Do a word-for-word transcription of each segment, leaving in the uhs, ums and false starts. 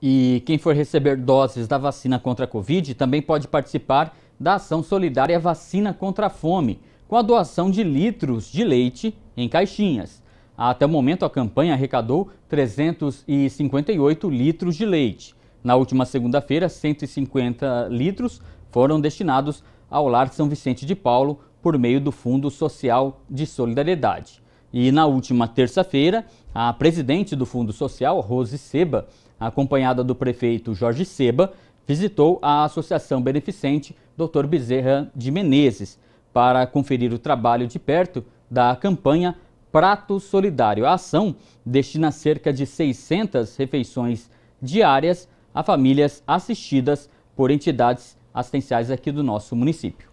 E quem for receber doses da vacina contra a Covid também pode participar da ação solidária Vacina contra a Fome, com a doação de litros de leite em caixinhas. Até o momento, a campanha arrecadou trezentos e cinquenta e oito litros de leite. Na última segunda-feira, cento e cinquenta litros foram destinados ao Lar São Vicente de Paulo por meio do Fundo Social de Solidariedade. E na última terça-feira, a presidente do Fundo Social, Rose Seba, acompanhada do prefeito Jorge Seba, visitou a Associação Beneficente doutor Bezerra de Menezes para conferir o trabalho de perto da campanha Prato Solidário. A ação destina cerca de seiscentas refeições diárias a famílias assistidas por entidades assistenciais aqui do nosso município.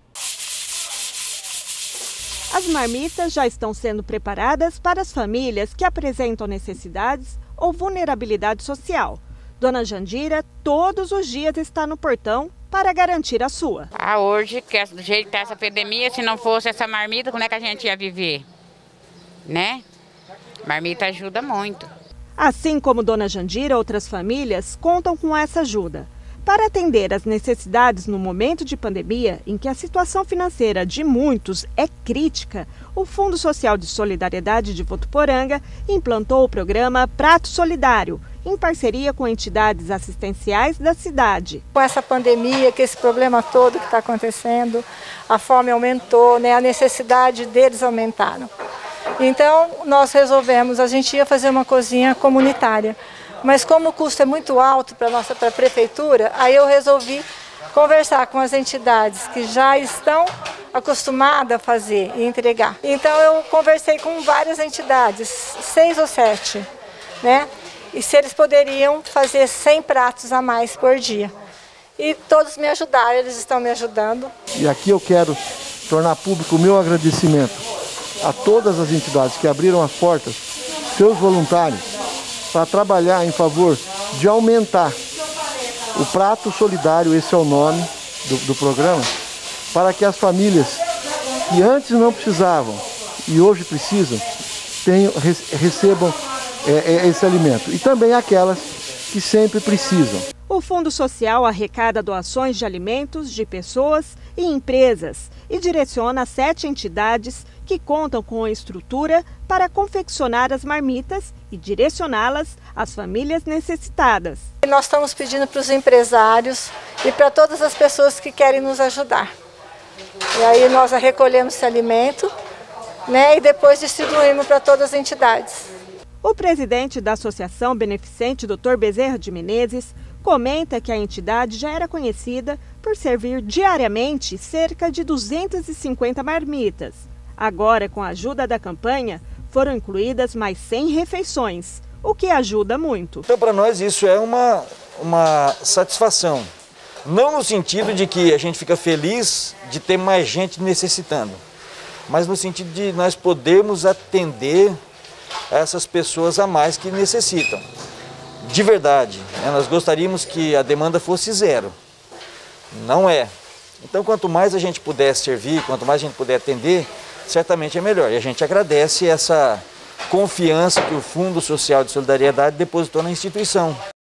As marmitas já estão sendo preparadas para as famílias que apresentam necessidades ou vulnerabilidade social. Dona Jandira todos os dias está no portão para garantir a sua. Ah, hoje, que é do jeito que está essa pandemia, se não fosse essa marmita, como é que a gente ia viver? Né? Marmita ajuda muito. Assim como Dona Jandira, outras famílias contam com essa ajuda. Para atender às necessidades no momento de pandemia, em que a situação financeira de muitos é crítica, o Fundo Social de Solidariedade de Votuporanga implantou o programa Prato Solidário, em parceria com entidades assistenciais da cidade. Com essa pandemia, com esse problema todo que está acontecendo, a fome aumentou, né, a necessidade deles aumentaram. Então, nós resolvemos, a gente ia fazer uma cozinha comunitária. Mas como o custo é muito alto para a nossa pra prefeitura, aí eu resolvi conversar com as entidades que já estão acostumadas a fazer e entregar. Então eu conversei com várias entidades, seis ou sete, né? E se eles poderiam fazer cem pratos a mais por dia. E todos me ajudaram, eles estão me ajudando. E aqui eu quero tornar público o meu agradecimento a todas as entidades que abriram as portas, seus voluntários, para trabalhar em favor de aumentar o Prato Solidário, esse é o nome do, do programa, para que as famílias que antes não precisavam e hoje precisam, tenham, recebam é, esse alimento. E também aquelas que sempre precisam. O Fundo Social arrecada doações de alimentos de pessoas e empresas e direciona sete entidades que contam com a estrutura para confeccionar as marmitas e direcioná-las às famílias necessitadas. Nós estamos pedindo para os empresários e para todas as pessoas que querem nos ajudar. E aí nós recolhemos esse alimento, né, e depois distribuímos para todas as entidades. O presidente da Associação Beneficente, doutor Bezerra de Menezes, comenta que a entidade já era conhecida por servir diariamente cerca de duzentas e cinquenta marmitas. Agora, com a ajuda da campanha, foram incluídas mais cem refeições, o que ajuda muito. Então, para nós, isso é uma, uma satisfação. Não no sentido de que a gente fica feliz de ter mais gente necessitando, mas no sentido de nós podermos atender essas pessoas a mais que necessitam. De verdade, né? Nós gostaríamos que a demanda fosse zero. Não é. Então, quanto mais a gente puder servir, quanto mais a gente puder atender, certamente é melhor. E a gente agradece essa confiança que o Fundo Social de Solidariedade depositou na instituição.